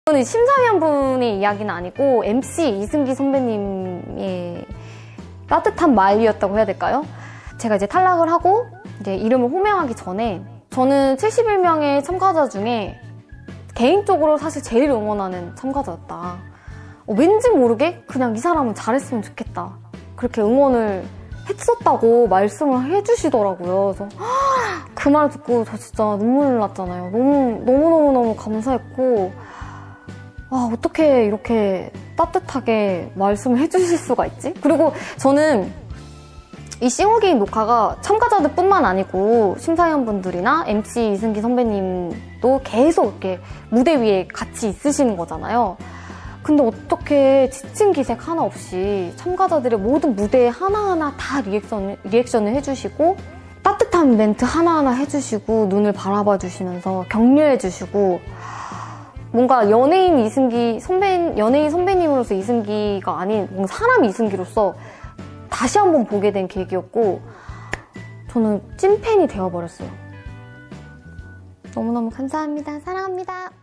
저는 심사위원분의 이야기는 아니고 MC 이승기 선배님의 따뜻한 말이었다고 해야 될까요? 제가 이제 탈락을 하고 이제 이름을 호명하기 전에 저는 71명의 참가자 중에 개인적으로 사실 제일 응원하는 참가자였다. 왠지 모르게 그냥 이 사람은 잘했으면 좋겠다. 그렇게 응원을 했었다고 말씀을 해주시더라고요. 그래서 그 말 듣고 저 진짜 눈물 났잖아요. 너무너무 감사했고 어떻게 이렇게 따뜻하게 말씀을 해주실 수가 있지? 그리고 저는 이 싱어게인 녹화가 참가자들 뿐만 아니고 심사위원분들이나 MC 이승기 선배님도 계속 이렇게 무대 위에 같이 있으시는 거잖아요. 근데 어떻게 지친 기색 하나 없이 참가자들의 모든 무대에 하나하나 다 리액션을 해주시고 따뜻한 멘트 하나하나 해주시고 눈을 바라봐 주시면서 격려해 주시고 뭔가 연예인 선배님으로서 이승기가 아닌 뭔가 사람 이승기로서 다시 한번 보게 된 계기였고 저는 찐팬이 되어버렸어요. 너무너무 감사합니다. 사랑합니다.